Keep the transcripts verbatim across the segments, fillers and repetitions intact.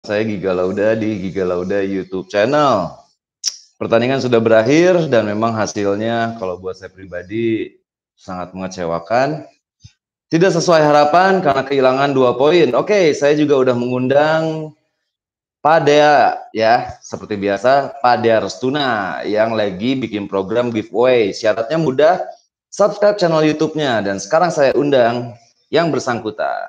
Saya Giga Lauda di Giga Lauda YouTube channel. Pertandingan sudah berakhir dan memang hasilnya kalau buat saya pribadi sangat mengecewakan. Tidak sesuai harapan karena kehilangan dua poin. Oke, saya juga udah mengundang Pak Dea ya, seperti biasa Pak Dea Restuna yang lagi bikin program giveaway. Syaratnya mudah, subscribe channel YouTube-nya dan sekarang saya undang yang bersangkutan.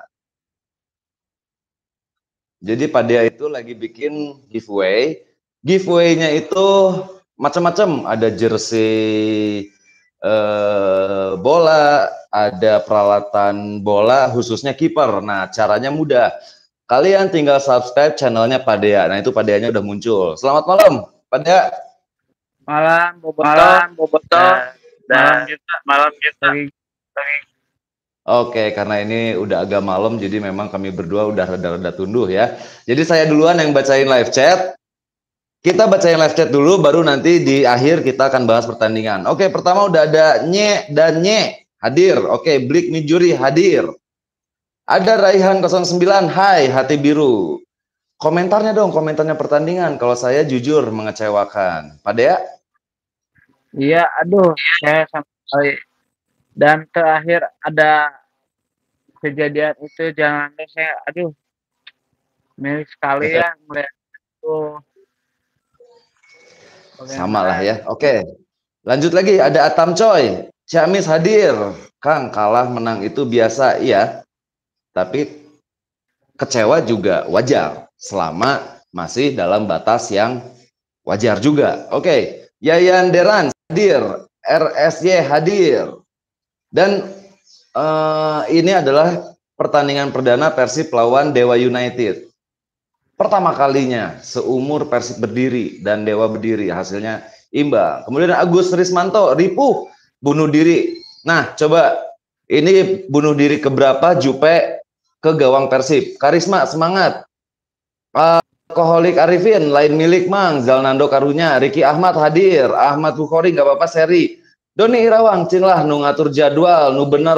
Jadi Pak Dea itu lagi bikin giveaway. Giveaway-nya itu macam-macam. Ada jersey eh, bola, ada peralatan bola, khususnya kiper. Nah, caranya mudah. Kalian tinggal subscribe channelnya Pak Dea. Nah, itu Pak Dea-nya udah muncul. Selamat malam, Pak Dea. Malam, Boboto. Malam, Boboto. Dan, Malam dan kita, malam kita. lagi, lagi. Oke, karena ini udah agak malam, jadi memang kami berdua udah rada-rada tunduh ya. Jadi saya duluan yang bacain live chat. Kita bacain live chat dulu, baru nanti di akhir kita akan bahas pertandingan. Oke, pertama udah ada Nye dan Nye hadir. Oke, Blik Mijuri hadir. Ada Raihan nol sembilan, hai hati biru. Komentarnya dong, komentarnya pertandingan. Kalau saya jujur mengecewakan. Pak Dea? Iya, aduh, saya sampai dan terakhir ada kejadian itu, jangan saya, aduh, miris sekali ya melihat itu. Sama lah ya. Oke, lanjut lagi. Ada Atam Coy, Ciamis hadir. Kang, kalah menang itu biasa, iya. Tapi kecewa juga wajar selama masih dalam batas yang wajar juga. Oke, Yayan Deran hadir, R S Y hadir. Dan uh, ini adalah pertandingan perdana Persib lawan Dewa United. Pertama kalinya seumur Persib berdiri dan Dewa berdiri, hasilnya imbang. Kemudian Agus Rismanto, Ripuh, bunuh diri. Nah, coba ini bunuh diri keberapa Jupe ke gawang Persib. Karisma, semangat. Uh, Alkoholik Arifin, lain milik Mang. Zalnando Karunya, Riki Ahmad hadir. Ahmad Bukhari, gak apa-apa seri. Doni Irawang, cinlah nu ngatur jadwal, nu bener.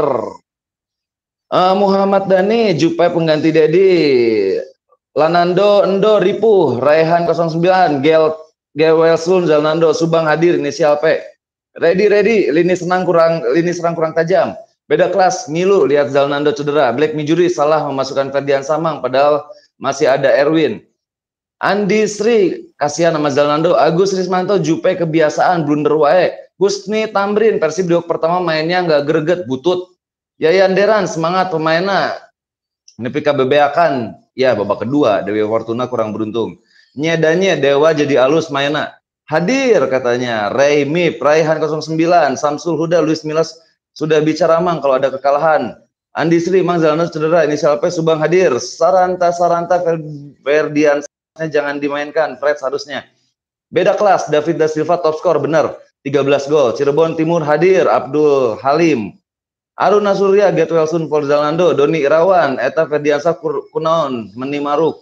Uh, Muhammad Dhani, Jupe pengganti Dedi. Lanando, Endo, Ripuh, Raihan nol sembilan, Gel, Gewelsun, Zalnando, Subang hadir, inisial P. Ready, ready, lini senang kurang, lini serang kurang tajam. Beda kelas, Milu, lihat Zalnando cedera. Black Mijuri salah memasukkan Ferdian Samang, padahal masih ada Erwin. Andi Sri, kasihan sama Zalnando. Agus Rismanto, Jupe kebiasaan, blunder wae. Husni Tamrin, Persib di pertama mainnya nggak greget, butut. Yayan Deran, semangat pemainnya. Nepi K B B-akan, ya babak kedua, Dewi Fortuna kurang beruntung. Nyedanya, Dewa jadi alus mainnya. Hadir katanya, Ray Mip, Raihan nol sembilan, Samsul Huda, Luis Milas sudah bicara Mang kalau ada kekalahan. Andi Sri, Mang Zalnando cedera, inisial P, Subang hadir. Saranta, Saranta, Ferdian jangan dimainkan, Fred seharusnya. Beda kelas, David Da Silva top skor, benar. tiga belas gol. Cirebon Timur hadir, Abdul Halim. Aruna Surya, Getwelsun, Paul Zalnando, Doni Irawan, Eta Ferdiansa Kunaon, Meni Maruk.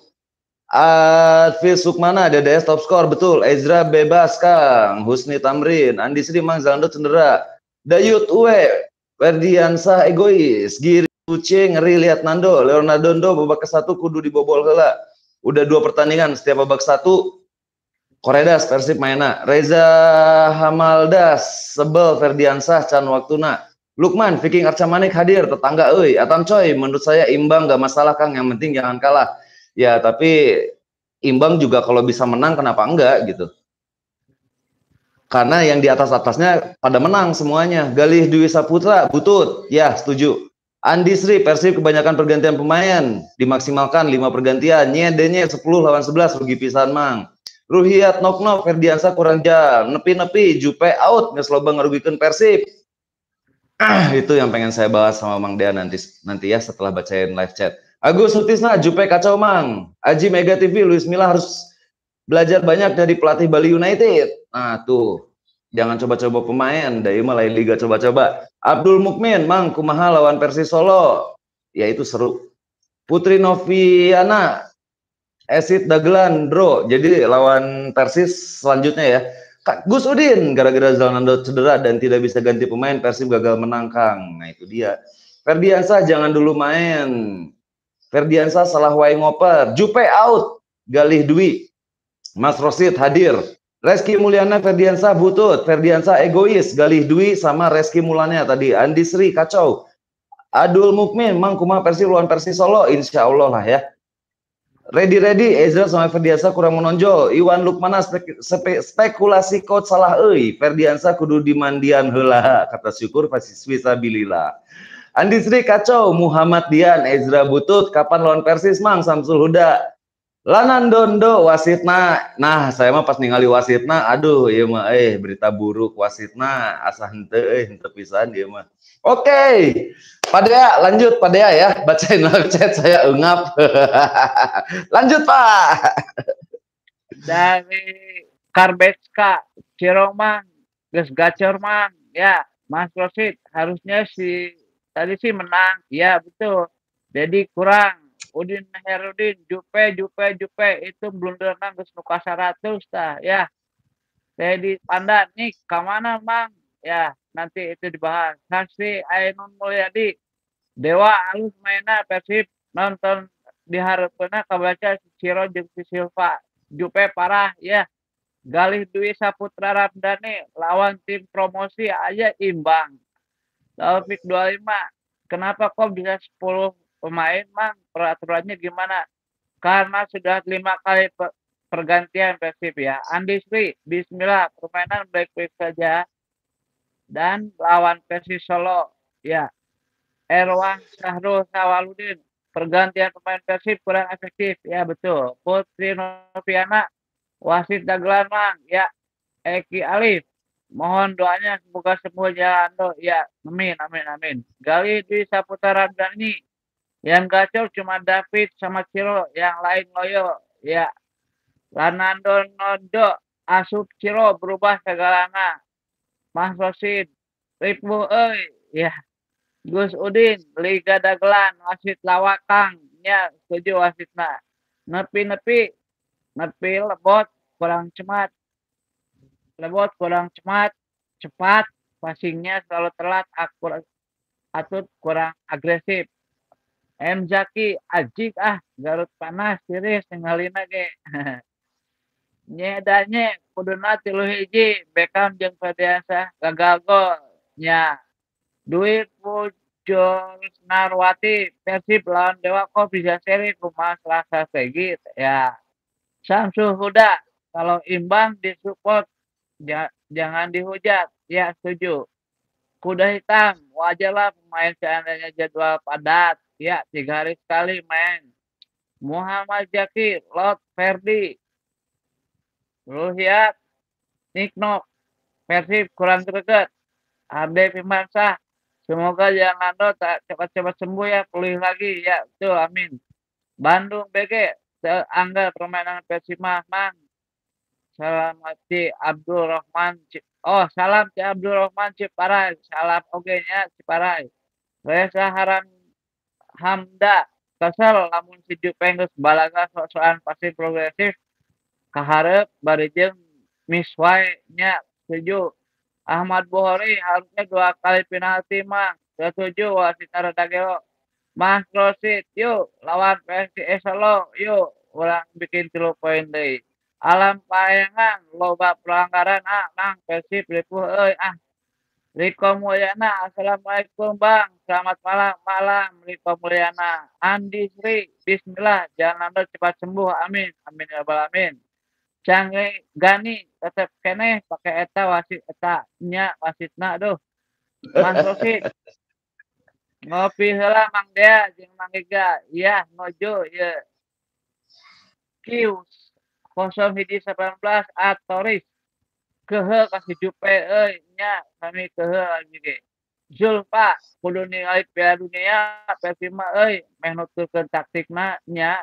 Advis Sukmana, D D S top skor, betul. Ezra bebas, Kang. Husni Tamrin, Andi Sri, Mang Zalnando cedera. Dayut Uwe, Ferdiansa egois. Giri Kucing, ngeri lihat Nando. Leonardo babak ke satu kudu dibobol heula. Udah dua pertandingan, setiap babak satu Koredas Persib mainna. Reza Hamaldas, sebel Ferdiansah can waktuna. Lukman, Viking Arca Manik hadir, tetangga euy. Atam Coy, menurut saya imbang gak masalah Kang, yang penting jangan kalah. Ya, tapi imbang juga kalau bisa menang kenapa enggak gitu. Karena yang di atas-atasnya pada menang semuanya. Galih Dwi Saputra, butut. Ya, setuju. Andi Sri, Persib kebanyakan pergantian pemain, dimaksimalkan lima pergantian. Nyedenya sepuluh lawan sebelas, rugi pisan Mang. Ruhiat Nokno, Ferdiansa kurang jam. Nepi-nepi, Jupe out, ngesloba ngerugikan Persib. Ah, itu yang pengen saya bahas sama Mang Dea nanti nanti ya setelah bacain live chat. Agus Sutisna, Jupe kacau Mang. Aji Mega T V, Luis Milla harus belajar banyak dari pelatih Bali United. Nah tuh, jangan coba-coba pemain, dari mah lain liga coba-coba. Abdul Mukmin, Mang, kumaha lawan Persis Solo. Ya itu seru. Putri Noviana, Esit Dagelan, bro. Jadi lawan Persis selanjutnya ya. Kak Gus Udin, gara-gara Zalnando cedera dan tidak bisa ganti pemain, Persib gagal menang, Kang. Nah itu dia. Ferdiansa jangan dulu main. Ferdiansa salah wae ngoper. Jupe out. Galih Dwi. Mas Rosid hadir. Reski Mulyana Ferdiansa butut. Ferdiansa egois. Galih Dwi sama Reski Mulyana tadi. Andi Sri kacau. Adul Mukmin, Mang Kuma Persi lawan Persi Solo. Insya Allah lah ya. Ready ready Ezra sama Ferdiansa kurang menonjol. Iwan Lukmana spek, spek, spekulasi coach salah euy. Ferdiansa kudu dimandian heula kata syukur pasti fisabilillah. Andi Sri kacau. Muhammad Dian Ezra butut. Kapan lawan Persis Mang Samsul Huda. Lanan Dondo wasitna. Nah saya mah pas ningali wasitna aduh ieu mah eh berita buruk wasitna asa henteu euy henteu pisan ieu mah. Oke. Okay. Padea, lanjut Padea ya, bacain chat saya engap. Lanjut Pak. Dari Karbetska, Ciromang, Ges Gacor Mang, ya Mas Rosid harusnya si tadi sih menang, ya betul. Jadi kurang. Udin Herudin, Jupe, Jupe, Jupe itu belum renang ke nuka seratus tah, ya. Saya di Panda nih, kemana Mang? Ya nanti itu dibahas. Saksi Ainun Mulyadi. Dewa alus mainnya Persib nonton diharapkeunna kabaca Ciro jeung si Silva Jupe parah ya. Galih Dwi Saputra Ramdhani lawan tim promosi aja imbang. Taufik dua puluh lima. Kenapa kok bisa sepuluh pemain Mang? Peraturannya gimana? Karena sudah lima kali pergantian Persib ya. Andi Sri, bismillah permainan baik-baik saja. Dan lawan Persis Solo ya. Erwan Syahrul Sawaludin, pergantian pemain Persib kurang efektif, ya betul. Putri Noviana, wasit dagelan Mang, ya. Eki Alif, mohon doanya semoga semua jalan do, ya. Amin, amin, amin. Gali di Saputra Ramdhani, yang gacor cuma David sama Ciro, yang lain loyo, ya. Lanando Nondo, asup Ciro berubah segalanya. Mas Rosid, Ribu, eh, ya. Gus Udin, Liga Dagelan, wasit lawakang, nya setuju wasitna. Nepi-nepi, nepi lebot, kurang cemat. Lebot, kurang cemat, cepat, passingnya selalu telat, akurat, atut kurang agresif. M Zaki, ajik ah, Garut panas, tiris, tinggalina ge. Nyedanya, kuduna tilu hiji, Beckham jeung Ferdiansa, gagal gol, nya. Duit Pujo Narwati Persib lawan Dewa kok bisa seri rumah Selasa Segit ya. Samsul Huda kalau imbang disupport ja, jangan dihujat ya setuju. Kuda hitam wajarlah pemain seandainya jadwal padat ya tiga hari sekali main. Muhammad Jaki Lot Ferdi Ruhiat Niknok Persib kurang greget. Abde Pimansah semoga jangan do tak cepat-cepat sembuh ya, pulih lagi ya, betul, amin. Bandung B G, angga permainan Persib Mang. Salam Ci Abdul Rahman, oh salam Ci Abdul Rahman Ciparai, salam oge nya Ciparai. Reza Haram Hamda, kesel lamun si Jupe geus balaga sosokan pasti progresif. Kaharep bari jeung misway nya setuju. Ahmad Bukhari harusnya dua kali penalti Mang. Setuju wasit rada gelo. Mas Rosid yuk lawan P S I S Solo yuk ulang bikin tilu poin deui. Alam Payangan loba pelanggaran ah Mang Persib ripuh euy ah. Riko Mulyana assalamualaikum Bang. Selamat malam malam Riko Mulyana. Andi Sri bismillah jangan anda cepat sembuh amin amin ya rabbal alamin. Canggih Gani tetap kene pakai eta wasit eta nya wasitna aduh. Mas Rosid ngopi heula Mang Dea jeung Mang Giga iya ngojo ya. Kius nol satu satu sembilan Atoris kehe kasih Jupe euy nya kami kehe lagi ge. Zulfa kudu ningali Piala Dunia Persib mah euy meh nuturkeun taktikna nya.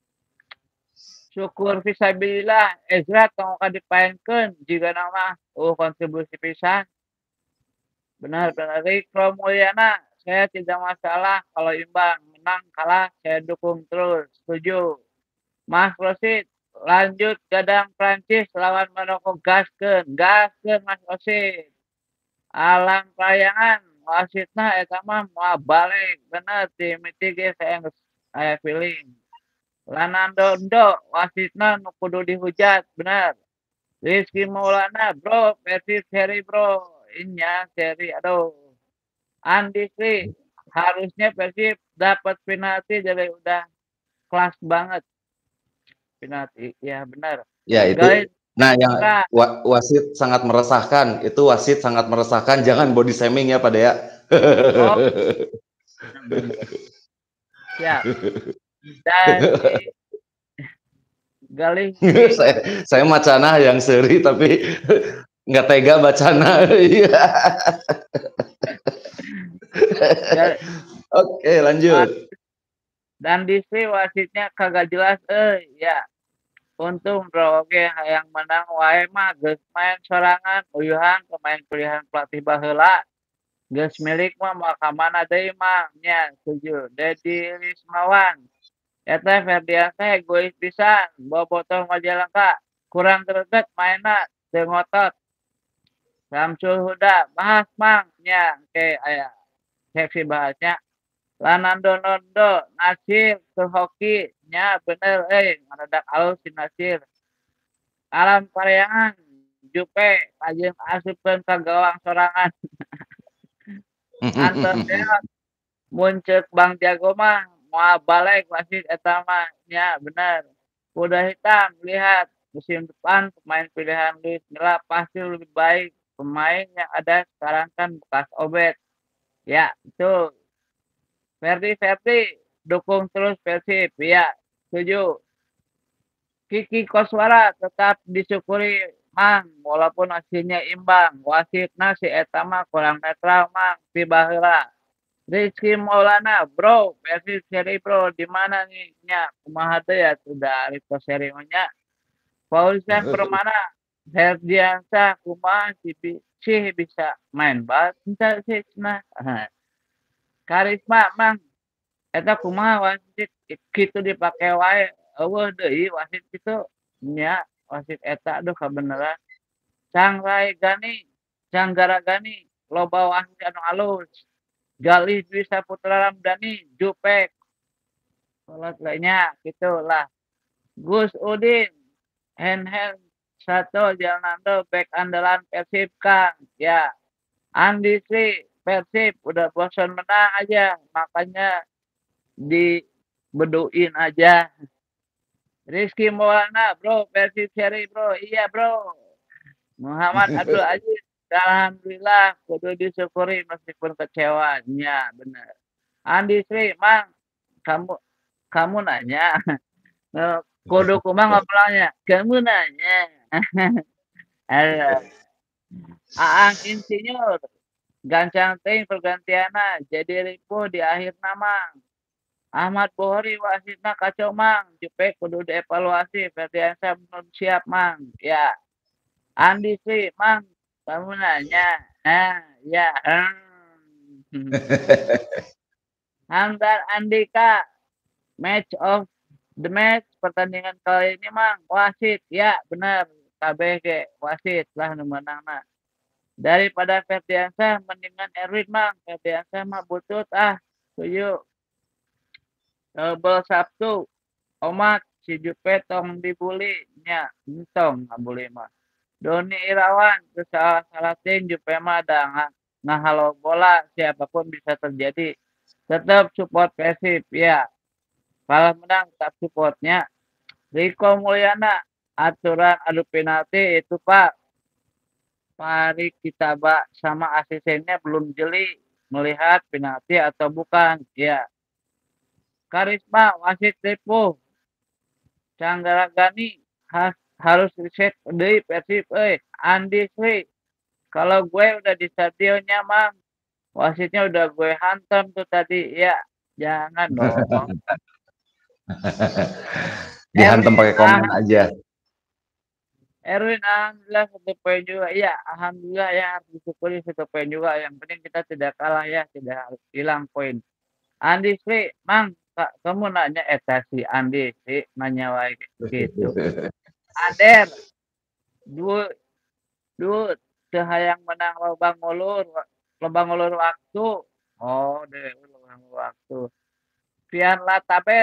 Syukur fisabilillah Ezra tong dipaenkeun jiga nama oh kontribusi pisan. Benar benar Riko Mulyana saya tidak masalah kalau imbang menang kalah saya dukung terus setuju. Mas Rosid lanjut gadang Prancis lawan Maroko gaskeun gaskeun Mas Rosid. Alam Payangan wasitna eta mah moal balik bener tim itu ge saya aya feeling. Lanandondo wasitna nu kudu dihujat bener. Rizky Maulana bro versi seri bro inya seri aduh Andi Sri harusnya Persib dapat penalti jadi udah kelas banget penalti ya benar Ya itu. guys Nah, yang nah, wa wasit sangat meresahkan. Itu wasit sangat meresahkan. Jangan body shaming ya, Pak Dea. oh siap dan di Galih di saya saya macana yang seri tapi nggak tega bacana. Iya. Gal- Oke, lanjut. dan di sini wasitnya kagak jelas eh ya untung bro oke yang menang wae mah geus main sorangan uyuhan pemain pilihan pelatih baheula geus milik mah mau ka mana deui mah nya setuju Dedi Rismawan eta Ferdian teh egois pisan bobotoh Majalengka kurang greget mainna teu ngotot Samsul Huda bahas mang nya ke aya seksi bahasnya Lanando Nondo Nasir ke hoki nya bener eh ngaradak alus si Nasir alam pareangan Jupe pajeng asupkeun ka gawang sorangan antos muncul Bang Jago mah mau balik wasit eta mah nya bener kuda hitam lihat musim depan pemain pilihan Luis Milla pasti lebih baik pemain yang ada sekarang kan bekas obet ya itu Ferdi Ferdi dukung terus Persib ya setuju Kiki Koswara tetap disyukuri mang walaupun hasilnya imbang wasitna si eta mah kurang netral mang ti baheula Rizky Maulana bro versi seri bro di mana nih nya kumaha teh ya sudah Rito seri nya Paulisan Permana Herdiansa kumaha si, si bisa main bal bisa sih nah Karisma mang eta kumaha wasit kitu dipake wae eueuh deui wasit kitu nya wasit eta aduh kabeneran Cangrai Gani Canggara Gani loba wasit anu alus Galih Dwi Saputra Ramdhani Jupek salat lainnya gitulah Gus Udin hand hand satu Jalnando back andalan Persib Kang ya Andi Sri Persib udah bosan menang aja makanya dibeduin aja Rizky Maulana bro Persib seri bro iya bro Muhammad Abdul Aziz alhamdulillah kudu disyukuri meskipun kecewanya bener Andi Sri mang kamu kamu nanya kudu kumang ngobrolnya kamu nanya Aang Insinyur gancang ting pergantiana jadi ribu di akhir nama Ahmad Bohori wasitna kacau mang Jupe kudu dievaluasi Ferdiansyah belum siap mang ya Andi Sri mang kamu nanya nah ya hmm. Hamdan Andika match of the match pertandingan kali ini mang wasit ya benar K B G wasit lah nu menang nah daripada Ferdiansyah mendingan Erwin mang Ferdiansyah mah butut ah setuju Double Sabtu Omat si Jupe tong dibuli nya entong ngabuli mah Doni Irawan terus salah salah tim Jupe mah ada ngahalo bola siapapun bisa terjadi tetap support Persib ya kalah menang tetap supportnya Riko Mulyana aturan adu penalti itu Pak Farid Kitaba sama asistennya belum jeli melihat penalti atau bukan ya Karisma wasit tipu Canggara Gani has, harus riset deui Persib euy Andi Sri kalau gue udah di stadionnya mang wasitnya udah gue hantam tuh tadi ya jangan dong Dihantam pakai komen aja. Erwin alhamdulillah satu poin juga iya alhamdulillah ya harus disyukuri satu poin juga yang penting kita tidak kalah ya tidak harus hilang poin Andi Sri mang kak, kamu nanya eta si Andi Sri nanya wae gitu Ader dua dua hayang menang lobang ngulur lobang ngulur waktu oh deh lobang ngulur waktu Pian Latabel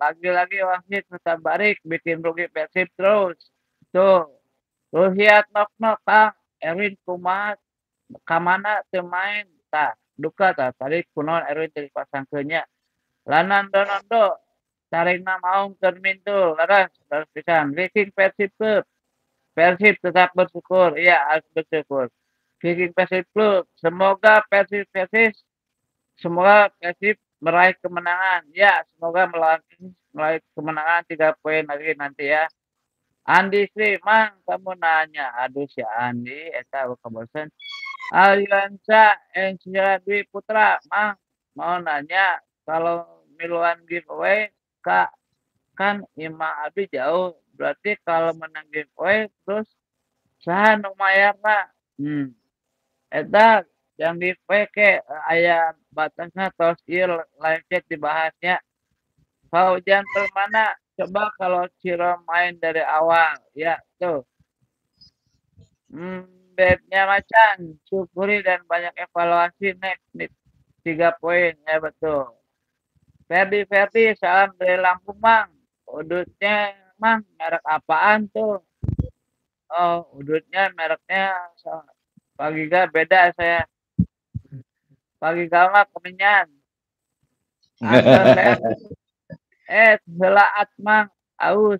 lagi-lagi wasit tetap balik bikin rugi Persib terus. Tuh, terus lihat nok-nok Kang Erwin kumaha kamana teu main tah duka tah tadi kunaon Erwin teu dipasangkeun nya. Lanando-nando taringna maung keur mintu leres leres pisan. Viking Persib Club. Persib tetap bersyukur. Iya, harus bersyukur. Viking Persib Club. Semoga Persib Persib semoga Persib meraih kemenangan. Ya, semoga melawan meraih kemenangan tiga poin lagi nanti ya. Andi Sri, Mang, kamu nanya. Aduh si Andi, eta bosan. Aliansa Ensya Dwi Putra, Mang, mau nanya kalau miluan giveaway, Kak, kan Ima Abi jauh. Berarti kalau menang giveaway terus saha nu mayarna? Hmm. Eta yang giveaway ke aya batasnya tos ieu live chat dibahasnya. Paujan Permana coba kalau Ciro main dari awal ya tuh. Hmm, bednya macan, syukuri dan banyak evaluasi next nih. Tiga poin ya betul. Ferdi Ferdi salam dari Lampung Mang. Udutnya Mang merek apaan tuh? Oh udutnya mereknya pagi gak beda saya. Pagi gak kemenyan. Anton Leon. Eh selaat Mang aus.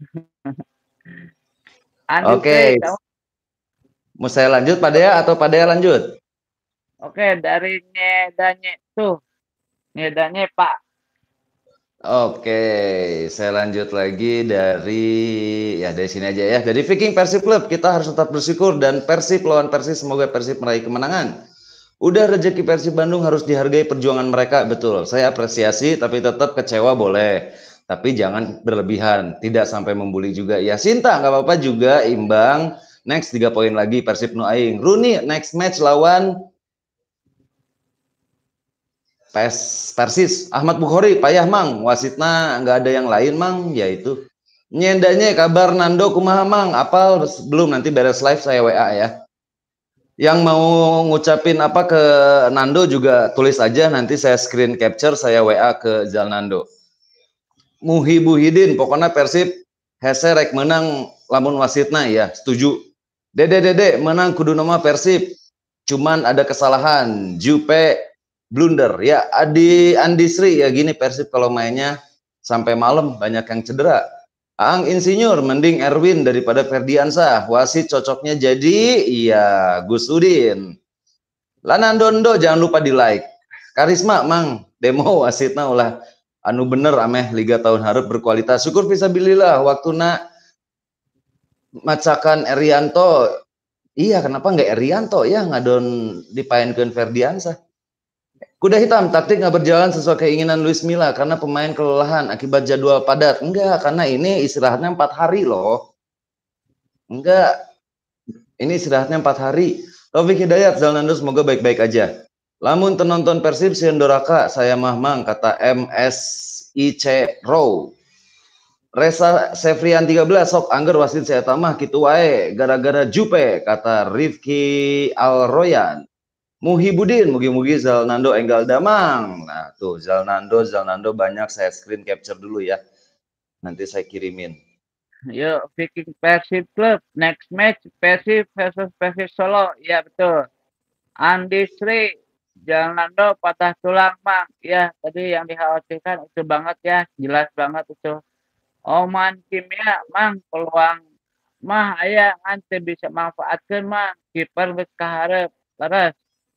Andi Oke. Sri, kamu Mau saya lanjut Pak Dea atau Pak Dea lanjut? oke dari Nyedanye tuh. Nyedanye Pak. Oke, saya lanjut lagi dari ya dari sini aja ya. Dari Viking Persib Club kita harus tetap bersyukur dan Persib lawan Persib semoga Persib meraih kemenangan. Udah rezeki Persib Bandung harus dihargai perjuangan mereka, betul. Saya apresiasi tapi tetap kecewa boleh. Tapi jangan berlebihan, tidak sampai membuli juga. Ya Sinta nggak apa-apa juga imbang. Next tiga poin lagi Persib nu aing. Runi next match lawan Pes Persis Ahmad Bukhari payah Mang wasitna nggak ada yang lain Mang yaitu nyendanya kabar Nando kumaha Mang apal belum nanti beres live saya W A ya yang mau ngucapin apa ke Nando juga tulis aja nanti saya screen capture saya W A ke Zal Nando. Muhibuhidin pokoknya Persib hese rek menang lamun wasitna ya setuju. Dede dede menang kudu nama Persib cuman ada kesalahan Jupe blunder ya Adi Andi Sri ya gini Persib kalau mainnya sampai malam banyak yang cedera. Ang Insinyur mending Erwin daripada Ferdiansah wasit cocoknya jadi iya Gus Udin. Lanandondo jangan lupa di like. Karisma Mang demo wasitna ulah anu bener ameh liga tahun harap berkualitas syukur fisabilillah waktu nak macakan Erianto iya kenapa nggak Erianto ya ngadon dipainkan Ferdiansah. Kuda hitam, taktik nggak berjalan sesuai keinginan Luis Milla karena pemain kelelahan akibat jadwal padat. Enggak, karena ini istirahatnya empat hari loh. Enggak, ini istirahatnya empat hari. Taufik Hidayat, Zalnando semoga baik-baik aja. Lamun tenonton Persib Siendoraka, saya mahmang kata M S I C Row. Resa Sefrian tiga belas sok angger wasit saya tamah gitu wae gara-gara Jupe kata Rifki Alroyan. Muhibudin, mugi-mugi Zalnando enggal damang. Nah tuh Zalnando, Zalnando banyak saya screen capture dulu ya. Nanti saya kirimin. Yuk Viking Persib Club. Next match Persib versus Persib Solo. Ya betul. Andi Sri, Zalnando patah tulang Mang. Ya tadi yang dikhawatirkan itu banget ya. Jelas banget itu. Oman Kimia Mang peluang mah aya ngan bisa manfaatkan Mang. Kiper geus kaharep. Leres.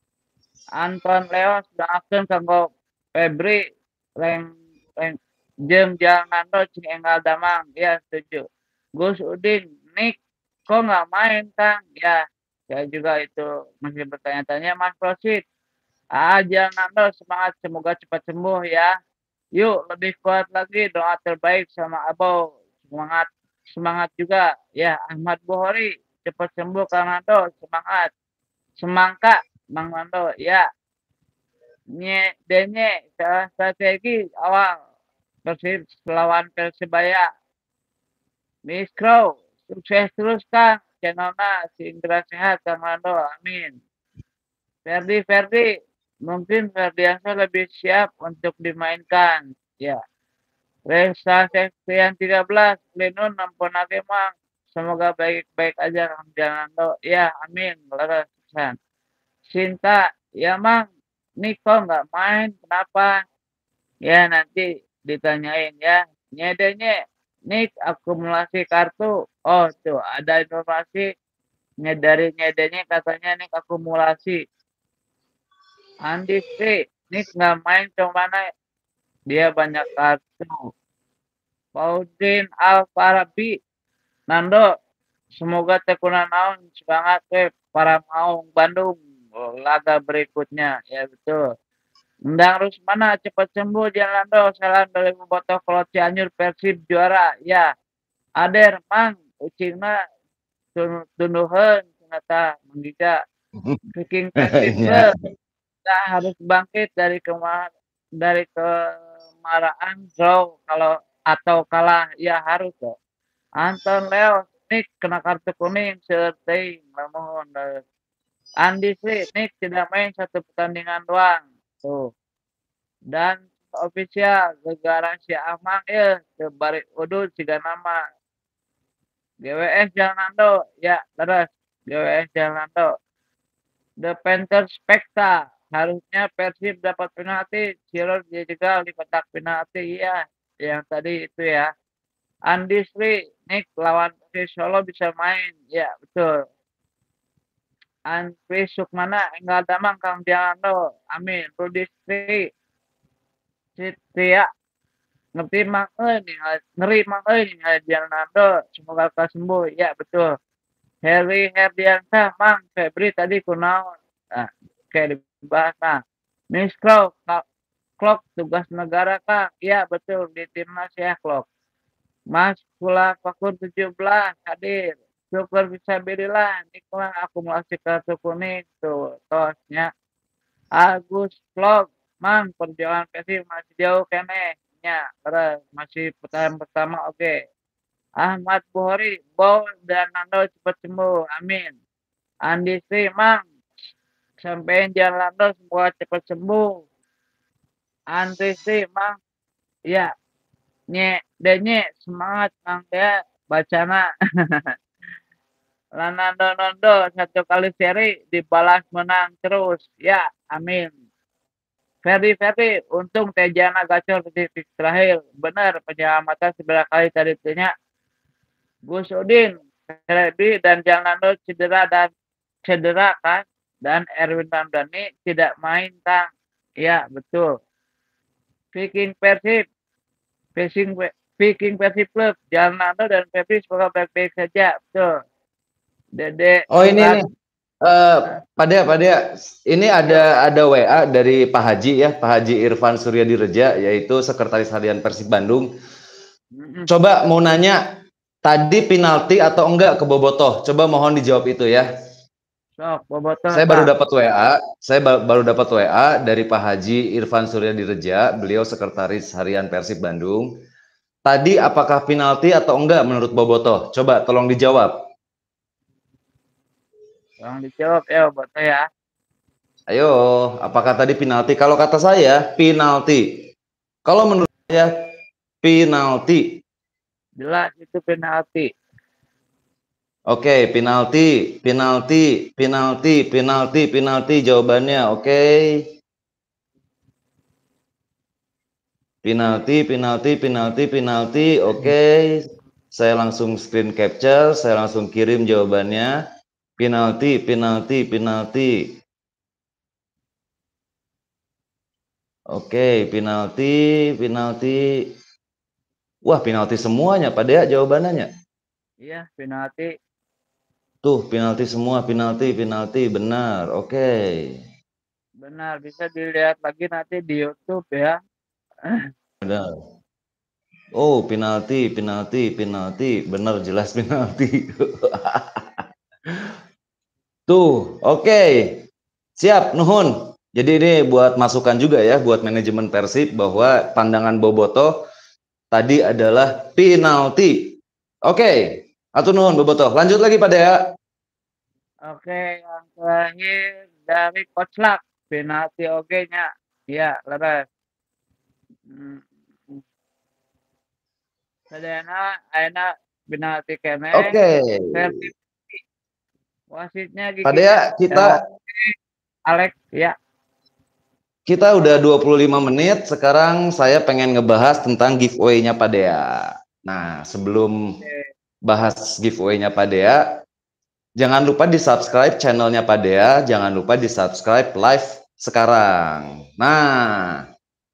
Anton Leos doakeun kanggo Febri leng leng jeung Zalnando cing enggal damang ya setuju. Gus Udin Nick kok nggak main Kang ya saya juga itu masih bertanya-tanya Mas Prosit. Ah Zalnando semangat semoga cepat sembuh ya. Yuk lebih kuat lagi doa terbaik sama Abo semangat semangat juga ya Ahmad Bukhari cepat sembuh Kang Nando semangat semangka Mang Nando ya nye denye strategi awal Persib lawan Persibaya Miss Crow sukses terus Kang channelnya si Indra sehat Kang Nando amin. Ferdi Ferdi mungkin Ferdiansa lebih siap untuk dimainkan ya Resa Septian tiga belas, Linun nampunake mang. Semoga baik-baik aja Kang Janando. Ya, amin. Laras pisan. Sinta, ya mang, Niko nggak main, kenapa? Ya nanti ditanyain ya. Nyedenya, Nik akumulasi kartu. Oh tuh ada informasi dari nyedenya katanya Nik akumulasi. Andi sih, Nik nggak main mana dia banyak kartu. Faudin Al-Farabi, Nando, semoga tekunan naon semangat we para maung Bandung laga berikutnya. Ya betul. Endang Rusmana cepat sembuh Janlando. Salam dari Bobotoh kalau Cianjur Persib juara. Ya, Ader Mang ucingna tunduhan ternyata menggigak. Viking Persib Ya. Club kita harus bangkit dari kemar dari kemarahan draw kalau atau kalah ya harus kok. Anton Leo Nick kena kartu kuning sertai namun Andi Sri Nick tidak main satu pertandingan doang tuh. Dan official negara si Amang ya sebalik udut tiga nama G W S Janando ya terus G W S Janando The Panther Specta harusnya Persib dapat penalti Ciro dijegal di kotak penalti ya yang tadi itu ya Andi Sri Nick lawan Persis Solo bisa main ya betul Andri Sukmana enggak damang Kang Janando amin Rudi Sri Citria ngerti mang euy ngeri mang euy ningali Janando semoga lekas sembuh ya betul Heri Herdiansyah mang Febri tadi kunaon nah kayak dibahas nah Miss Clock Clock tugas negara Kang ya betul di timnas ya Clock Mas Kula Fakur tujuh belas hadir syukur bisa berilah Nikola akumulasi kartu kuning tuh tosnya Agus Vlog Mang perjuangan Persib masih jauh kene nya terus masih putaran pertama oke okay. Ahmad Buhori Bow dan Nando cepat sembuh amin Andi Sri Mang sampai jalan Nando semua cepat sembuh Andi Sri Mang ya nye denye semangat Mang ya bacana Lanando Nando satu kali seri dibalas menang terus ya amin Ferdi Ferdi, untung Tejana gacor di titik terakhir. Benar, penyelamatan sebelah kali tadi tanya. Gus Udin, Ferdi dan Janlando cedera dan cedera kan. Dan Erwin Ramdhani tidak main Kang. Ya, betul. Viking Persib, Viking, Viking Persib Club, Janlando dan Ferdi semoga baik-baik saja. Betul. Dede. Oh ini nih. Uh, pada pada ini ada ada W A dari Pak Haji ya, Pak Haji Irfan Suryadi Reja, yaitu Sekretaris Harian Persib Bandung. Coba mau nanya, tadi penalti atau enggak ke Bobotoh? Coba mohon dijawab itu ya. Sok, Bobotoh. Saya baru dapat W A, saya baru dapat W A dari Pak Haji Irfan Suryadi Reja, beliau Sekretaris Harian Persib Bandung. Tadi apakah penalti atau enggak menurut Bobotoh? Coba tolong dijawab. Tolong dijawab ya Bobotoh ya. Ayo, apakah tadi penalti? Kalau kata saya, penalti. Kalau menurut saya, penalti. Jelas itu penalti. Oke, penalti, penalti, penalti, penalti, penalti. Jawabannya, oke. Penalti, penalti, penalti, penalti. Oke. Saya langsung screen capture, saya langsung kirim jawabannya. Penalti, penalti, penalti. Oke, penalti, penalti. Wah, penalti semuanya, Pak Dea jawabannya. Iya, penalti. Tuh, penalti semua, penalti, penalti, benar. Oke. Okay. Benar, bisa dilihat lagi nanti di YouTube ya. Benar. Oh, penalti, penalti, penalti, benar jelas penalti. Tuh, oke. Okay. Siap, nuhun. Jadi ini buat masukan juga ya buat manajemen Persib bahwa pandangan Bobotoh tadi adalah penalti. Oke. Okay. Atur nuhun Bobotoh. Lanjut lagi Pak Dea. Oke, yang terakhir dari Coach Luck, penalti oke nya. Iya, leres. Hmm. Sadayana ayeuna penalti keneh, Oke. versi wasitnya Pak giginya Dea, ya kita Alex ya. kita udah dua puluh lima menit. Sekarang saya pengen ngebahas tentang giveaway-nya Pak Dea. Nah, sebelum Oke. bahas giveaway-nya Pak Dea, jangan lupa di-subscribe channelnya Pak Dea, jangan lupa di-subscribe live sekarang. Nah,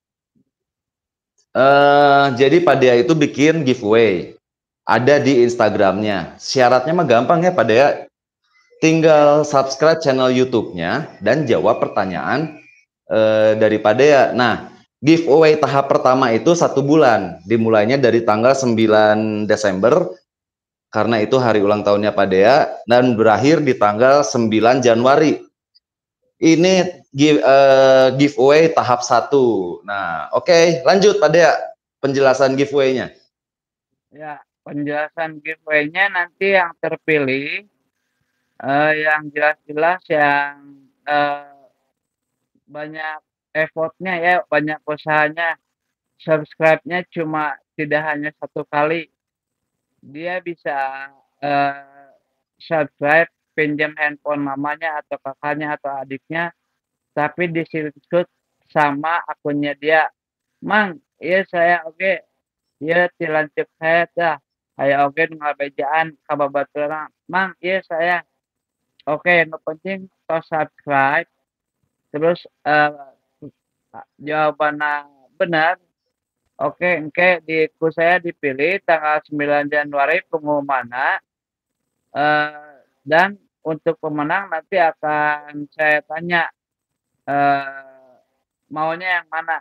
eh, jadi Pak Dea itu bikin giveaway. Ada di Instagramnya. Syaratnya mah gampang ya Pak Dea. Tinggal subscribe channel YouTube-nya dan jawab pertanyaan eh, dari Pak Dea. Nah, giveaway tahap pertama itu satu bulan. Dimulainya dari tanggal sembilan Desember, karena itu hari ulang tahunnya Pak Dea, dan berakhir di tanggal sembilan Januari. Ini give, uh, giveaway tahap satu. Nah, oke, okay, lanjut Pak Dea, penjelasan giveaway-nya. Ya, penjelasan giveaway-nya nanti yang terpilih, uh, yang jelas-jelas yang uh, banyak effortnya ya, banyak usahanya. Subscribe-nya cuma tidak hanya satu kali. Dia bisa uh, subscribe, pinjam handphone mamanya atau kakaknya atau adiknya, tapi disebut sama akunnya dia. Mang, iya saya oke. Okay. Iya tilanjut saya dah. Saya oke okay, ngabejaan kababaturan. Mang, iya saya. Oke, okay, no penting to subscribe. Terus uh, jawabannya benar. Oke, okay, oke di ku saya dipilih tanggal sembilan Januari pengumumannya. Uh, dan untuk pemenang nanti akan saya tanya uh, maunya yang mana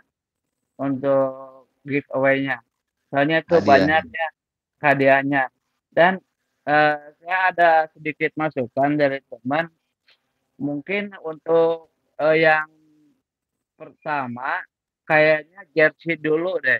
untuk giveaway-nya. Soalnya tuh Hadiah. banyak ya hadiahnya. Dan uh, saya ada sedikit masukan dari teman. Mungkin untuk uh, yang pertama kayaknya jersey dulu deh.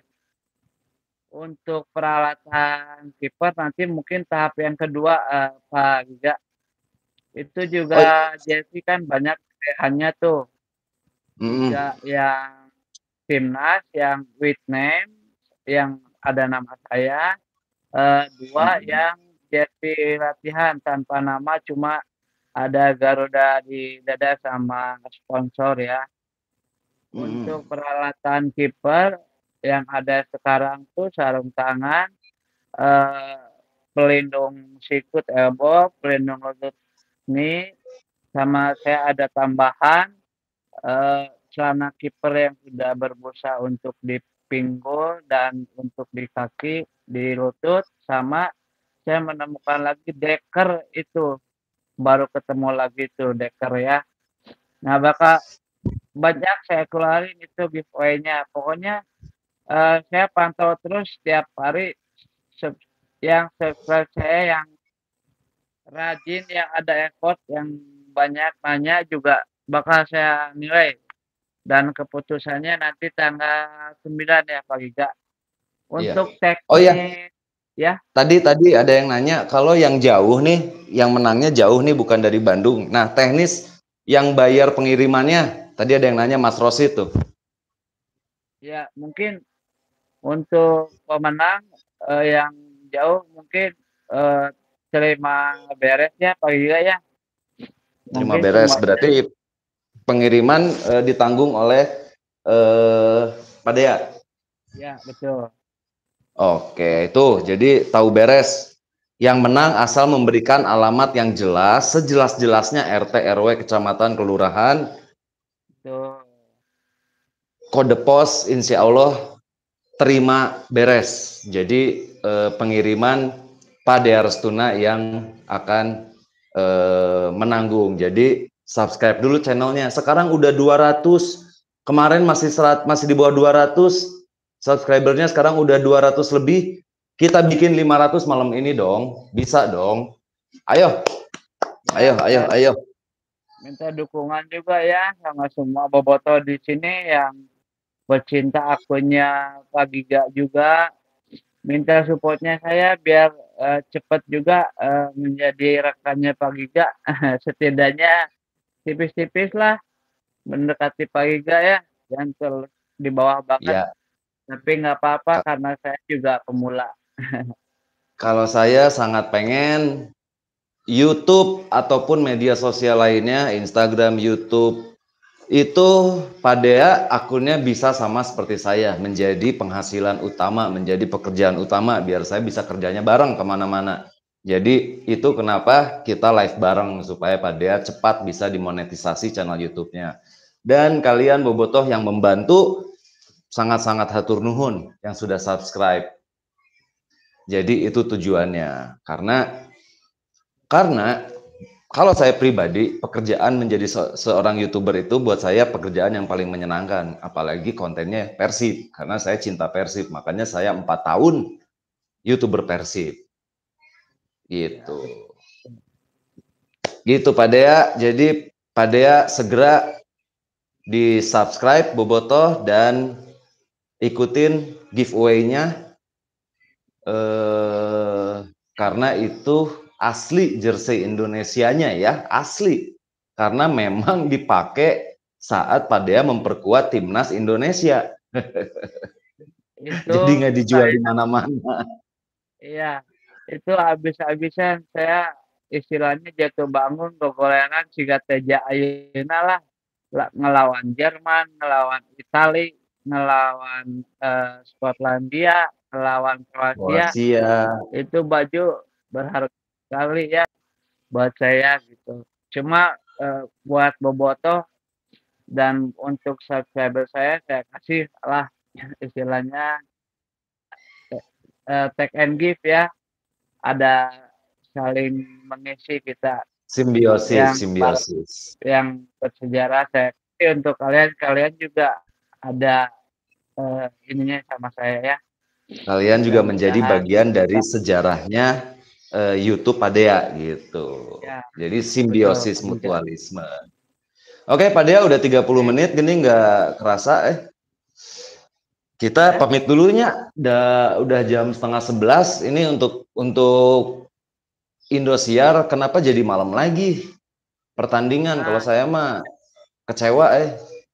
Untuk peralatan kiper nanti mungkin tahap yang kedua uh, Pak Giga. Itu Oh, juga jersey kan banyak pilihannya tuh. mm, Tiga yang timnas, yang with name, yang ada nama saya. Uh, dua mm, yang jersey latihan tanpa nama, cuma ada Garuda di dada sama sponsor ya. mm. Untuk peralatan kiper yang ada sekarang tuh sarung tangan, eh, pelindung sikut elbow, pelindung lutut knee, sama saya ada tambahan eh, celana kiper yang sudah berbusa untuk di pinggul dan untuk di kaki, di lutut, sama saya menemukan lagi deker itu baru ketemu lagi tuh deker ya. Nah bakal banyak saya keluarin itu giveaway-nya. Pokoknya uh, saya pantau terus setiap hari sub- yang subscribe saya yang rajin, yang ada effort, yang banyak nanya juga bakal saya nilai. Dan keputusannya nanti tanggal sembilan ya Pak Giga. Iya. Untuk Oh ya, teknik ya, tadi tadi ada yang nanya kalau yang jauh nih, yang menangnya jauh nih bukan dari Bandung. Nah, teknis yang bayar pengirimannya, tadi ada yang nanya Mas Rosi tuh. ya mungkin untuk pemenang eh, yang jauh mungkin eh, terima beresnya Pak Giga ya. Terima Mungkin beres. semuanya Berarti pengiriman eh, ditanggung oleh eh, Pak Dea. ya betul. Oke, itu jadi tahu beres. Yang menang asal memberikan alamat yang jelas, sejelas-jelasnya R T, R W, kecamatan, kelurahan, Betul. kode pos, insya Allah terima beres. Jadi eh, pengiriman Pak Dea Restuna yang akan eh, menanggung. Jadi subscribe dulu channelnya. Sekarang udah dua ratus. Kemarin masih serat, masih di bawah dua ratus. Subscribernya sekarang udah dua ratus lebih. Kita bikin lima ratus malam ini dong. Bisa dong. Ayo, Ya, ayo, ayo, minta ayo. minta dukungan juga ya sama semua boboto di sini yang pecinta akunnya Pak Giga juga. Minta supportnya saya biar eh, cepat juga eh, menjadi rekannya Pak Giga. Setidaknya tipis-tipis lah mendekati Pak Giga ya. Jangan terlalu di bawah banget. Ya, Tapi nggak apa-apa karena saya juga pemula. Kalau saya sangat pengen YouTube ataupun media sosial lainnya, Instagram, YouTube, itu Pak Dea akunnya bisa sama seperti saya, menjadi penghasilan utama, menjadi pekerjaan utama, biar saya bisa kerjanya bareng kemana-mana. Jadi itu kenapa kita live bareng, supaya Pak Dea cepat bisa dimonetisasi channel YouTube-nya. Dan kalian bobotoh yang membantu, sangat-sangat hatur nuhun yang sudah subscribe. Jadi itu tujuannya. Karena karena kalau saya pribadi, pekerjaan menjadi se seorang YouTuber itu buat saya pekerjaan yang paling menyenangkan, apalagi kontennya Persib, karena saya cinta Persib, makanya saya empat tahun YouTuber Persib. Gitu. Gitu Pak Dea. Jadi Pak Dea segera di-subscribe Bobotoh dan ikutin giveaway-nya. Eh, karena itu asli jersey Indonesianya ya, asli. Karena memang dipakai saat Pak Dea memperkuat timnas Indonesia. Itu Jadi nggak dijual saya, di mana-mana. iya, itu habis-habisan saya istilahnya jatuh bangun gogoleran siga teja ayeuna lah, lah ngelawan Jerman, ngelawan Itali, ngelawan eh, Skotlandia, ngelawan Kroasia. Kroasia. Itu baju berharga sekali ya buat saya gitu. Cuma eh, buat Bobotoh dan untuk subscriber saya, saya kasih lah istilahnya eh, take and give ya. Ada saling mengisi kita Simbiosis, yang simbiosis. yang bersejarah. Saya kasih untuk kalian, kalian juga ada eh, ininya sama saya ya. Kalian juga menjadi Mudah-mudahan bagian dari bisa. sejarahnya eh, YouTube Pak Dea gitu. Ya, Jadi betul simbiosis Pak Giga. mutualisme. Oke Pak Dea udah tiga puluh menit gini nggak kerasa eh. Kita Ya, pamit dulunya. Udah udah jam setengah sebelas ini untuk untuk Indosiar. Kenapa jadi malam lagi pertandingan? Kalau nah, saya mah kecewa eh.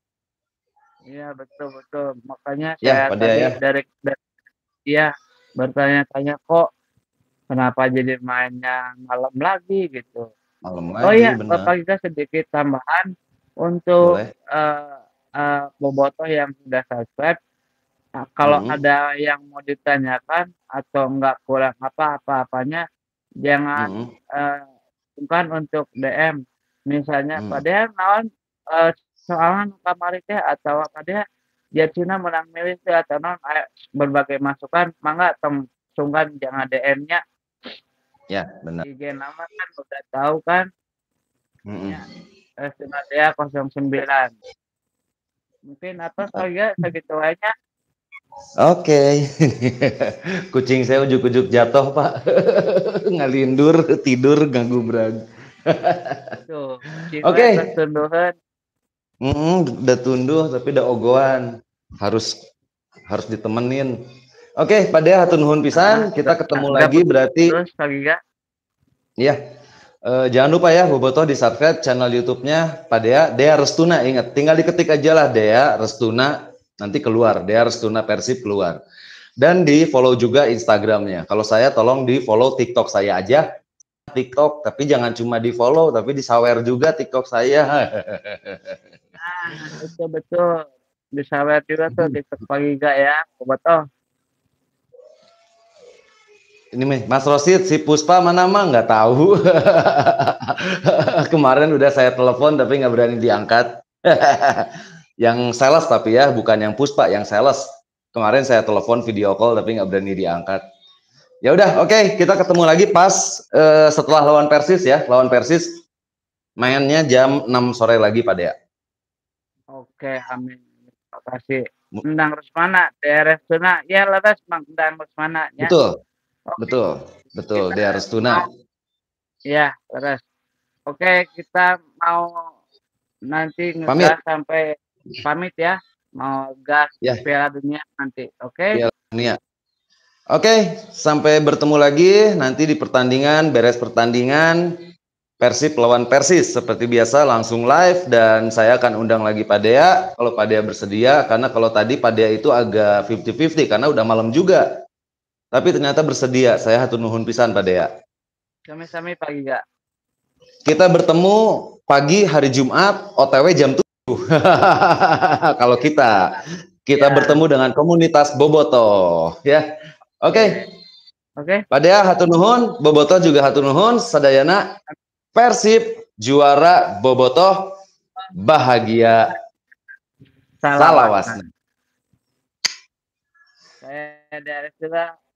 iya betul betul. Makanya Ya saya Pak Dea tadi ya. dari dari dia bertanya-tanya kok kenapa jadi mainnya malam lagi gitu. Malam Oh lagi iya, bener. Bapak kita sedikit tambahan untuk Boleh. eh eh, Bobotoh yang sudah subscribe. Nah, kalau Mm-hmm. ada yang mau ditanyakan atau enggak kurang apa-apa-apanya, jangan Mm-hmm. eh, bukan untuk D M. Misalnya, Mm-hmm. Pak Dea naon eh, soalan kamari teh atau Pak Dea dia Cina menang milih teh atau naon aya berbagai masukan, mangga tong sungkan jangan D M-nya. Ya benar. I G nama kan udah tahu kan. Mm-hmm. Ya, Restina Dea nol sembilan. Mungkin apa saja segitu aja. Oke, kucing saya ujuk-ujuk jatuh Pak, ngalindur, tidur, ganggu berang. Tuh, Oke, okay. Tunduhan. Mm, udah tunduh tapi udah ogohan, harus harus ditemenin. Oke, okay, Pak Dea hatur nuhun pisan, nah, kita ketemu nah, lagi berarti. Terus Pak Giga. Iya, uh, jangan lupa ya Bobotoh di subscribe channel YouTube-nya Pak Dea, Dea Restuna, ingat, tinggal diketik aja lah Dea Restuna. Nanti keluar, Dea Restuna Persib keluar. Dan di follow juga Instagramnya. Kalau saya tolong di follow TikTok saya aja. TikTok, tapi jangan cuma di follow, tapi di sawer juga TikTok saya. Nah, itu betul. Di sawer juga tuh TikTok Pak Giga ya, Bobotoh. Ini nih, Mas Rosid, si Puspa mana mah nggak tahu. Kemarin udah saya telepon tapi nggak berani diangkat. Yang sales tapi ya, bukan yang Puspa, yang sales. Kemarin saya telepon video call tapi nggak berani diangkat. Ya udah, oke, okay, kita ketemu lagi pas uh, setelah lawan Persis ya, lawan Persis. Mainnya jam enam sore lagi Pak Dea. Oke, amin. Terima kasih. Endang Rusmana, Dea Restuna. Ya, leres Bang Endang Rusmana ya. Betul. Oke. Betul. Betul, Dea Restuna. Ya, leres. Oke, kita mau nanti ngegas sampai pamit ya, mau gas ya. Piala Dunia nanti, oke? Okay? Piala Dunia. Oke, okay, sampai bertemu lagi nanti di pertandingan, beres pertandingan Persib lawan Persis seperti biasa langsung live dan saya akan undang lagi Pak Dea kalau Pak Dea bersedia, karena kalau tadi Pak Dea itu agak fifty fifty karena udah malam juga. tapi ternyata bersedia. Saya hatur nuhun pisan Pak Dea. Sami-sami pagi Kak. Kita bertemu pagi hari Jumat, O T W jam tujuh. Kalau kita, kita Ya. bertemu dengan komunitas Bobotoh, ya. Oke. Okay. Oke. Okay. Pak Dea hatur nuhun, Bobotoh juga hatur nuhun, sadayana Persib juara, Bobotoh bahagia. Salawasna. Saya dari